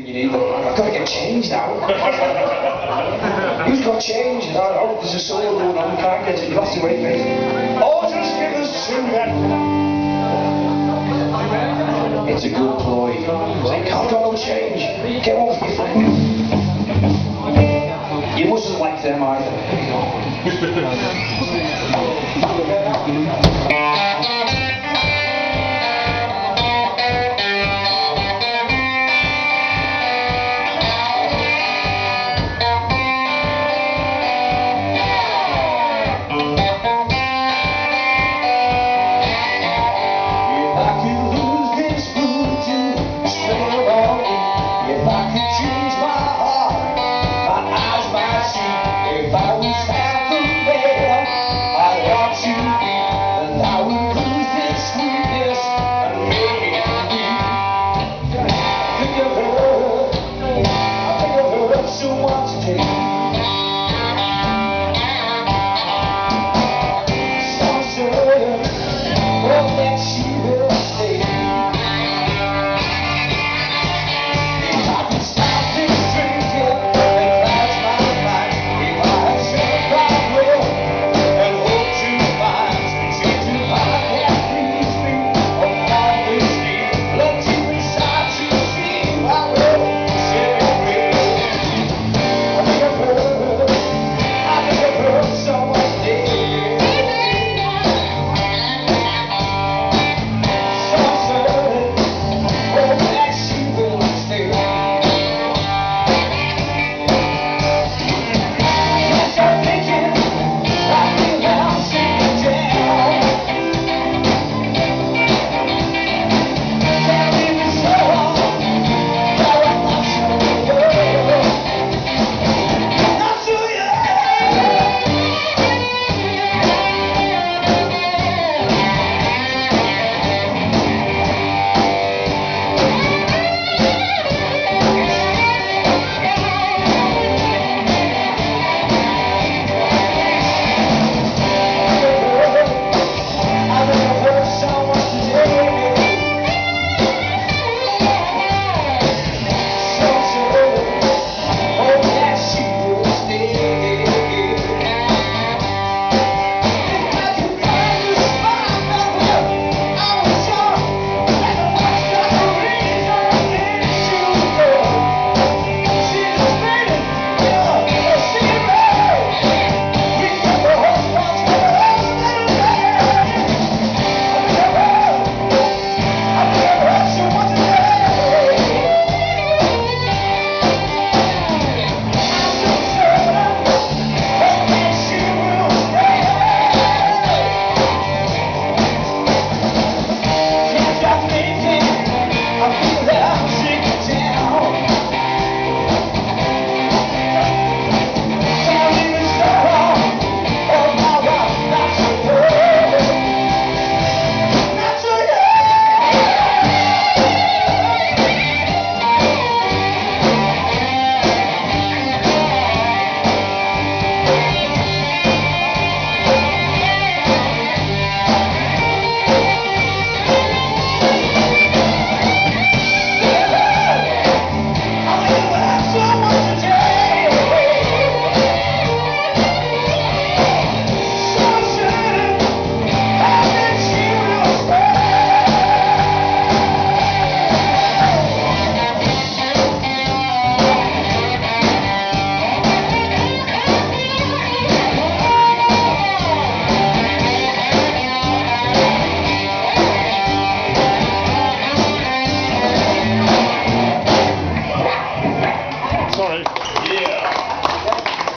You need them. I've got to get change now. Who's got change? Oh, there's a sale going on, can't get it, you have to wait, mate. Oh, just give us 2 then. It's a good ploy. They can't got no change. Get off me, friend. You mustn't like them either.